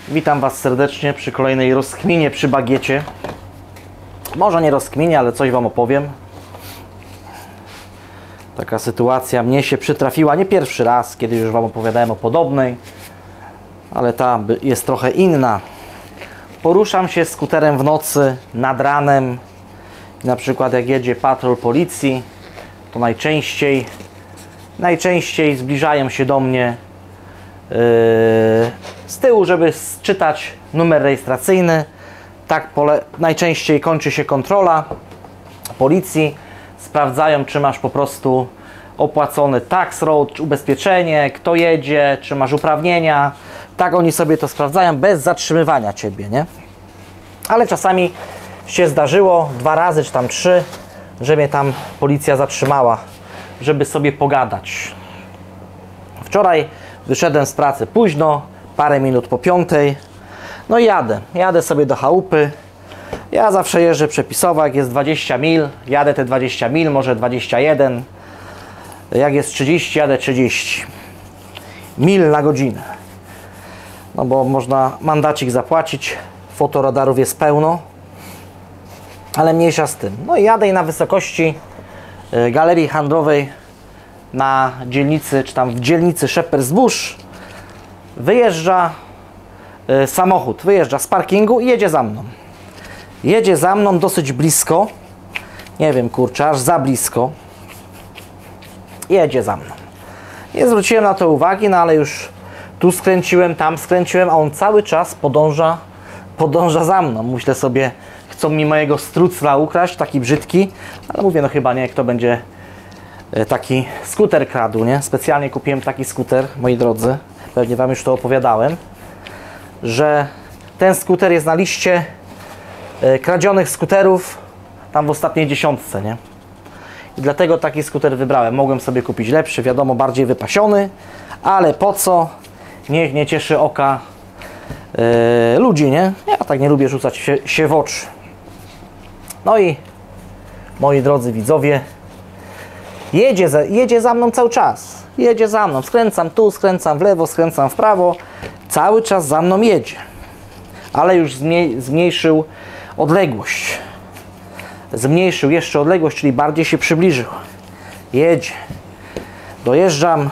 Witam Was serdecznie przy kolejnej rozkminie przy bagiecie. Może nie rozkminie, ale coś Wam opowiem. Taka sytuacja mnie się przytrafiła nie pierwszy raz, kiedy już Wam opowiadałem o podobnej, ale ta jest trochę inna. Poruszam się skuterem w nocy, nad ranem. Na przykład jak jedzie patrol policji, to najczęściej zbliżają się do mnie z tyłu, żeby czytać numer rejestracyjny. Tak najczęściej kończy się kontrola policji. Sprawdzają, czy masz po prostu opłacony tax road, ubezpieczenie, kto jedzie, czy masz uprawnienia. Tak oni sobie to sprawdzają bez zatrzymywania Ciebie, nie? Ale czasami się zdarzyło 2 razy, czy tam 3, że mnie tam policja zatrzymała, żeby sobie pogadać. Wczoraj wyszedłem z pracy późno, parę minut po 5. No i jadę sobie do chałupy. Ja zawsze jeżdżę przepisowo, jak jest 20 mil, jadę te 20 mil, może 21. Jak jest 30, jadę 30 mil na godzinę. No bo można mandacik zapłacić, fotoradarów jest pełno, ale mniejsza z tym. No i jadę i na wysokości galerii handlowej na dzielnicy, czy tam w dzielnicy Shepherd's Bush wyjeżdża samochód, wyjeżdża z parkingu i jedzie za mną. Jedzie za mną dosyć blisko, nie wiem, kurczę, aż za blisko. Jedzie za mną. Nie zwróciłem na to uwagi, no ale już tu skręciłem, tam skręciłem, a on cały czas podąża za mną. Myślę sobie, chcą mi mojego strucla ukraść, taki brzydki, ale mówię, no chyba nie, kto będzie taki skuter kradł, nie? Specjalnie kupiłem taki skuter, moi drodzy, pewnie Wam już to opowiadałem, że ten skuter jest na liście kradzionych skuterów tam w ostatniej 10, nie? I dlatego taki skuter wybrałem. Mogłem sobie kupić lepszy, wiadomo, bardziej wypasiony, ale po co? Niech nie cieszy oka ludzi, nie? Ja tak nie lubię rzucać się w oczy. No i moi drodzy widzowie, jedzie za mną cały czas. Jedzie za mną. Skręcam tu, skręcam w lewo, skręcam w prawo. Cały czas za mną jedzie. Ale już zmniejszył odległość. Zmniejszył jeszcze odległość, czyli bardziej się przybliżył. Jedzie. Dojeżdżam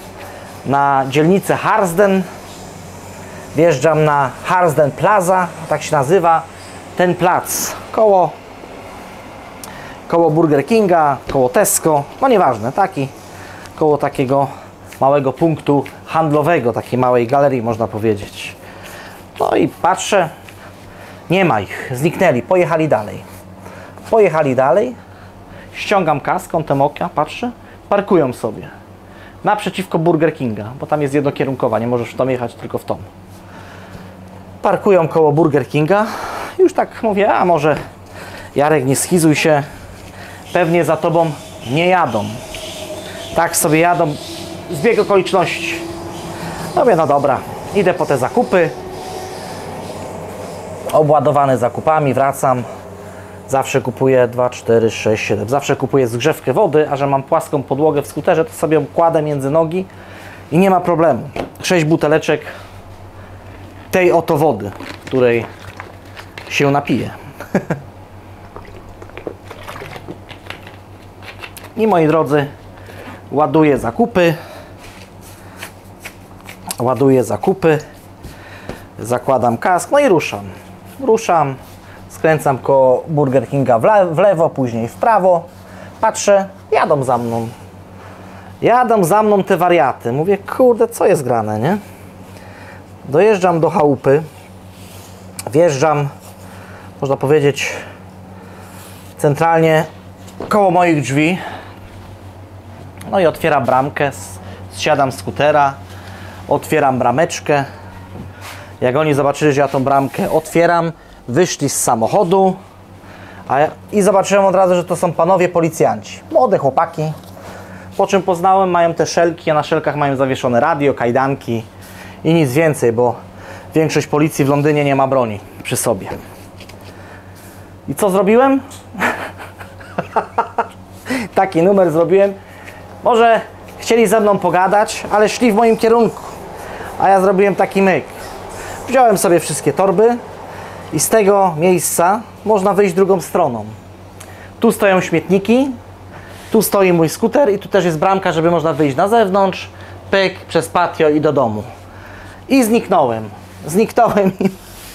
na dzielnicę Harsden. Wjeżdżam na Harsden Plaza, tak się nazywa ten plac. Koło Burger Kinga, koło Tesco, no nieważne, koło takiego małego punktu handlowego, takiej małej galerii, można powiedzieć. No i patrzę, nie ma ich, zniknęli, pojechali dalej, ściągam kask, kątem oka, patrzę, parkują sobie naprzeciwko Burger Kinga, bo tam jest jednokierunkowa, nie możesz w tą jechać, tylko w tą. Parkują koło Burger Kinga, już tak mówię, a może Jarek, nie schizuj się, pewnie za Tobą nie jadą. Tak sobie jadą, zbieg okoliczności. Mówię, no dobra, idę po te zakupy, obładowany zakupami, wracam. Zawsze kupuję 2, 4, 6, 7. Zawsze kupuję zgrzewkę wody, a że mam płaską podłogę w skuterze, to sobie ją kładę między nogi i nie ma problemu. 6 buteleczek tej oto wody, której się napiję. I moi drodzy, ładuję zakupy, zakładam kask, no i ruszam, skręcam koło Burger Kinga w lewo, później w prawo, patrzę, jadą za mną te wariaty, mówię, kurde, co jest grane, nie? Dojeżdżam do chałupy, wjeżdżam, można powiedzieć, centralnie koło moich drzwi. No i otwieram bramkę, zsiadam z skutera, otwieram brameczkę. Jak oni zobaczyli, że ja tą bramkę otwieram, wyszli z samochodu i zobaczyłem od razu, że to są panowie policjanci. Młode chłopaki. Po czym poznałem, mają te szelki, a na szelkach mają zawieszone radio, kajdanki i nic więcej, bo większość policji w Londynie nie ma broni przy sobie. I co zrobiłem? Taki numer zrobiłem. Może chcieli ze mną pogadać, ale szli w moim kierunku. A ja zrobiłem taki myk. Wziąłem sobie wszystkie torby i z tego miejsca można wyjść drugą stroną. Tu stoją śmietniki, tu stoi mój skuter i tu też jest bramka, żeby można wyjść na zewnątrz, pyk, przez patio i do domu. I zniknąłem. Zniknąłem i...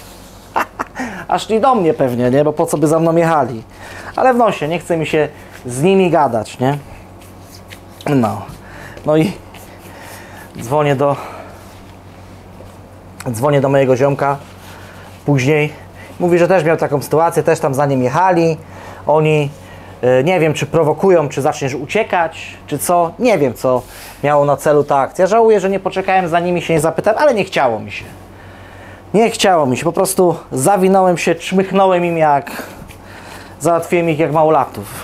A szli do mnie pewnie, nie? Bo po co by za mną jechali. Ale w nosie, nie chce mi się z nimi gadać, nie? No. No i dzwonię do mojego ziomka później. Mówi, że też miał taką sytuację, też tam za nim jechali. Oni, nie wiem, czy prowokują, czy zaczniesz uciekać, czy co. Nie wiem, co miało na celu ta akcja. Żałuję, że nie poczekałem za nimi, się nie zapytałem, ale nie chciało mi się. Nie chciało mi się, po prostu zawinąłem się, czmychnąłem im załatwiłem ich jak małolatów.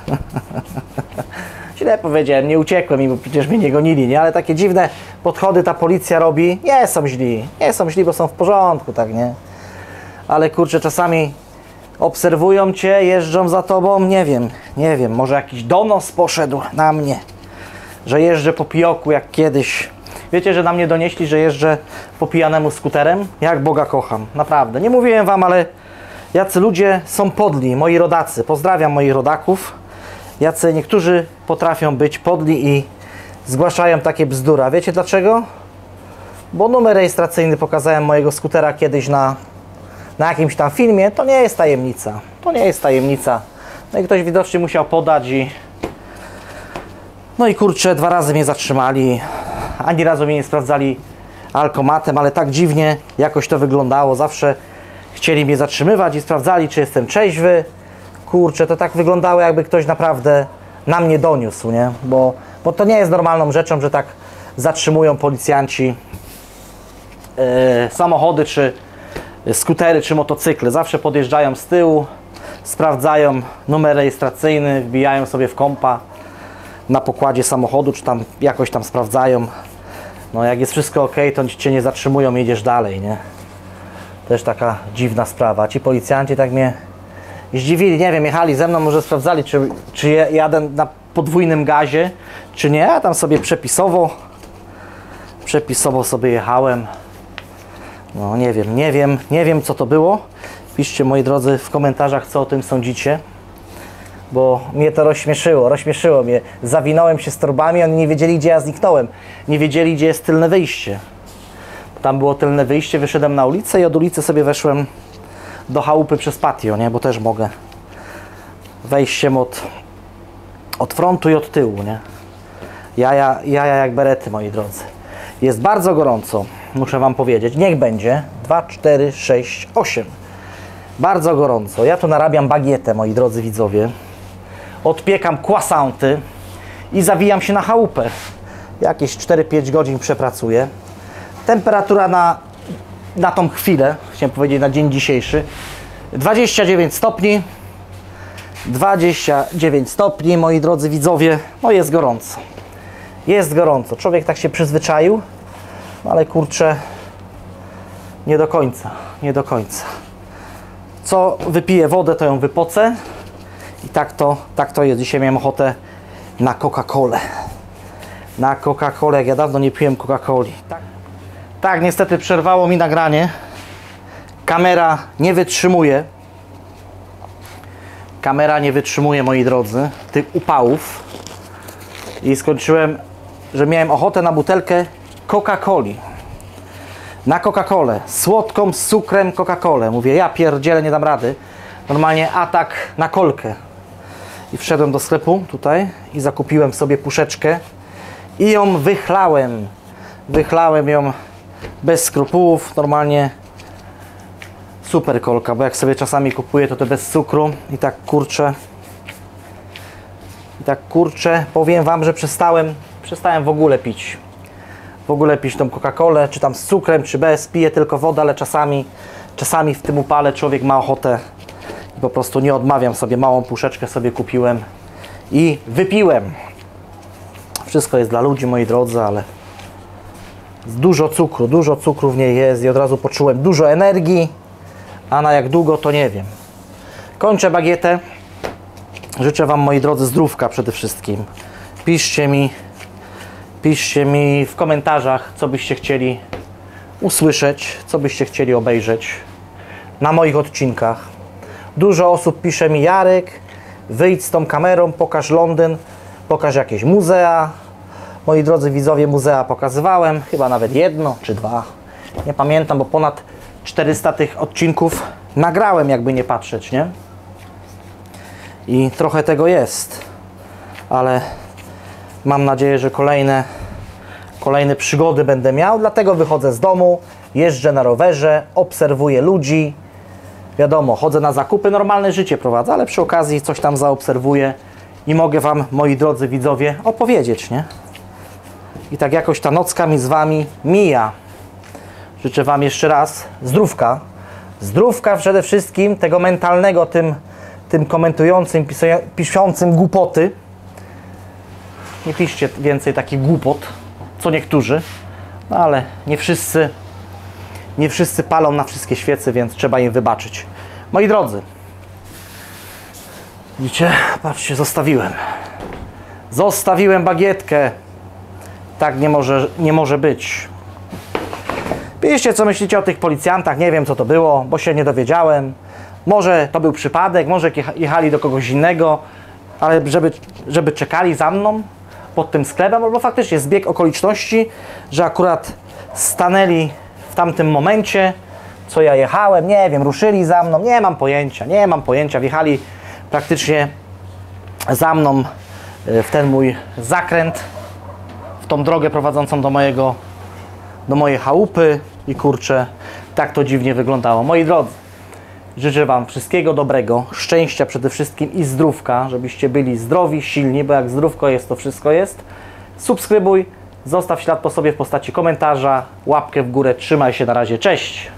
Źle powiedziałem, nie uciekłem im, bo przecież mnie nie gonili, nie? Ale takie dziwne podchody ta policja robi. Nie są źli, bo są w porządku, tak, nie? Ale kurczę, czasami obserwują cię, jeżdżą za tobą, nie wiem, może jakiś donos poszedł na mnie, że jeżdżę po pijoku jak kiedyś. Wiecie, że na mnie donieśli, że jeżdżę po pijanemu skuterem? Jak Boga kocham, naprawdę. Nie mówiłem wam, ale jacy ludzie są podli, moi rodacy. Pozdrawiam moich rodaków. Jacy niektórzy potrafią być podli i zgłaszają takie bzdura. Wiecie dlaczego? Bo numer rejestracyjny pokazałem mojego skutera kiedyś na jakimś tam filmie. To nie jest tajemnica. To nie jest tajemnica. No i ktoś widocznie musiał podać i... No i kurczę, 2 razy mnie zatrzymali. Ani razu mnie nie sprawdzali alkomatem, ale tak dziwnie jakoś to wyglądało. Zawsze chcieli mnie zatrzymywać i sprawdzali, czy jestem trzeźwy. Kurczę, to tak wyglądało, jakby ktoś naprawdę na mnie doniósł, nie? Bo to nie jest normalną rzeczą, że tak zatrzymują policjanci samochody, czy skutery, czy motocykle. Zawsze podjeżdżają z tyłu, sprawdzają numer rejestracyjny, wbijają sobie w kompa na pokładzie samochodu, czy tam jakoś tam sprawdzają. No jak jest wszystko ok, to cię nie zatrzymują, jedziesz dalej, nie? Też taka dziwna sprawa. Ci policjanci tak mnie zdziwili, nie wiem, jechali ze mną, może sprawdzali, czy jadę na podwójnym gazie, czy nie. Ja tam sobie przepisowo sobie jechałem. No nie wiem co to było. Piszcie, moi drodzy, w komentarzach, co o tym sądzicie. Bo mnie to rozśmieszyło mnie. Zawinąłem się z torbami, oni nie wiedzieli, gdzie ja zniknąłem. Nie wiedzieli, gdzie jest tylne wyjście. Tam było tylne wyjście, wyszedłem na ulicę i od ulicy sobie weszłem do chałupy przez patio, nie? Bo też mogę wejściem od frontu i od tyłu, nie? Jaja jak berety, moi drodzy. Jest bardzo gorąco, muszę wam powiedzieć. Niech będzie 2, 4, 6, 8. Bardzo gorąco. Ja tu narabiam bagietę, moi drodzy widzowie. Odpiekam croissanty i zawijam się na chałupę. Jakieś 4-5 godzin przepracuję. Temperatura na tą chwilę, chciałem powiedzieć na dzień dzisiejszy, 29 stopni. 29 stopni, moi drodzy widzowie. No jest gorąco. Jest gorąco. Człowiek tak się przyzwyczaił, no ale kurczę, nie do końca. Co wypiję wodę, to ją wypocę. I tak to jest. Dzisiaj miałem ochotę na Coca-Colę. Na Coca-Colę, jak ja dawno nie piłem Coca-Coli. Tak, niestety przerwało mi nagranie. Kamera nie wytrzymuje. Moi drodzy, tych upałów. I skończyłem, że miałem ochotę na butelkę Coca-Coli. Na Coca-Colę. Słodką, z cukrem Coca-Colę. Mówię, ja pierdzielę, nie dam rady. Normalnie atak na kolkę. I wszedłem do sklepu tutaj i zakupiłem sobie puszeczkę. I ją wychlałem. Wychlałem ją bez skrupułów. Normalnie super kolka, bo jak sobie czasami kupuję, to bez cukru. I tak kurczę, powiem wam, że przestałem w ogóle pić. Tą Coca-Colę, czy tam z cukrem, czy bez. Piję tylko wodę, ale czasami w tym upale człowiek ma ochotę i po prostu nie odmawiam sobie. Małą puszeczkę sobie kupiłem i wypiłem. Wszystko jest dla ludzi, moi drodzy, ale dużo cukru w niej jest i od razu poczułem dużo energii, a na jak długo, to nie wiem. Kończę bagietę. Życzę wam, moi drodzy, zdrówka przede wszystkim. Piszcie mi w komentarzach, co byście chcieli usłyszeć, co byście chcieli obejrzeć na moich odcinkach. Dużo osób pisze mi: Jarek, wyjdź z tą kamerą, pokaż Londyn, pokaż jakieś muzea. Moi drodzy widzowie, muzea pokazywałem, chyba nawet jedno czy dwa. Nie pamiętam, bo ponad 400 tych odcinków nagrałem, jakby nie patrzeć, nie? I trochę tego jest, ale mam nadzieję, że kolejne przygody będę miał, dlatego wychodzę z domu, jeżdżę na rowerze, obserwuję ludzi. Wiadomo, chodzę na zakupy, normalne życie prowadzę, ale przy okazji coś tam zaobserwuję i mogę Wam, moi drodzy widzowie, opowiedzieć, nie? I tak jakoś ta nocka mi z Wami mija. Życzę Wam jeszcze raz zdrówka. Zdrówka przede wszystkim, tego mentalnego, tym komentującym, piszącym głupoty. Nie piszcie więcej takich głupot, co niektórzy. No ale nie wszyscy palą na wszystkie świece, więc trzeba im wybaczyć. Moi drodzy, widzicie? Patrzcie, zostawiłem bagietkę. Tak nie może być. Piszcie, co myślicie o tych policjantach. Nie wiem, co to było, bo się nie dowiedziałem. Może to był przypadek, może jechali do kogoś innego, ale żeby czekali za mną pod tym sklepem, albo faktycznie zbieg okoliczności, że akurat stanęli w tamtym momencie, co ja jechałem, nie wiem, ruszyli za mną, nie mam pojęcia, wjechali praktycznie za mną w ten mój zakręt, w tą drogę prowadzącą do mojej chałupy i kurczę, tak to dziwnie wyglądało. Moi drodzy, życzę Wam wszystkiego dobrego, szczęścia przede wszystkim i zdrówka, żebyście byli zdrowi, silni, bo jak zdrówko jest, to wszystko jest. Subskrybuj, zostaw ślad po sobie w postaci komentarza, łapkę w górę, trzymaj się, na razie, cześć!